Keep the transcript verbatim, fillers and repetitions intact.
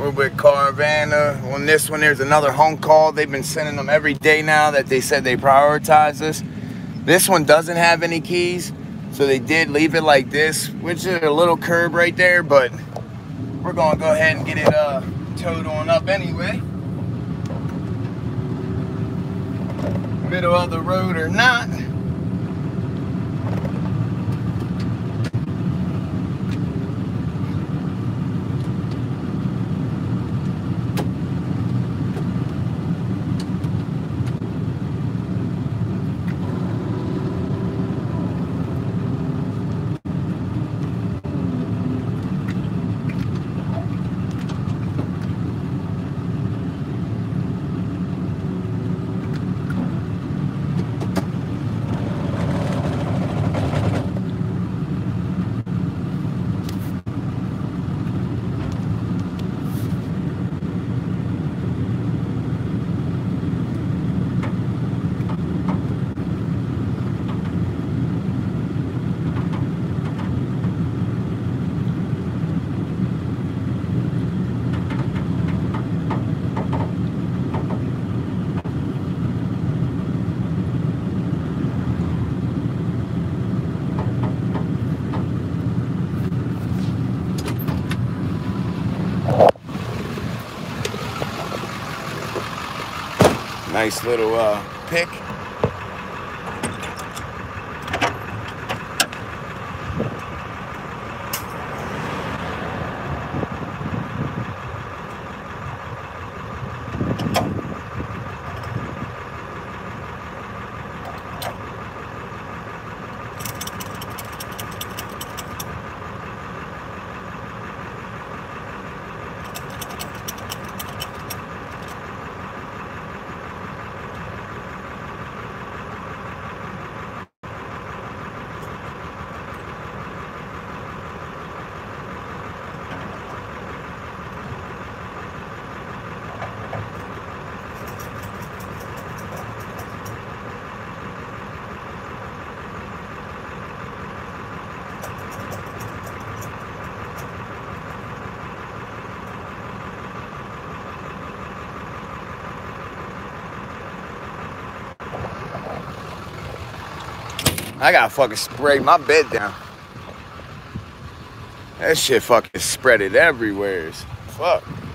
We're with Caravana. On this one, there's another home call. They've been sending them every day now that they said they prioritize this. This one doesn't have any keys, so they did leave it like this, which is a little curb right there, but we're gonna go ahead and get it uh, towed on up anyway. Middle of the road or not. Nice little uh, pick. I gotta fucking spray my bed down. That shit fucking spread it everywhere. Fuck.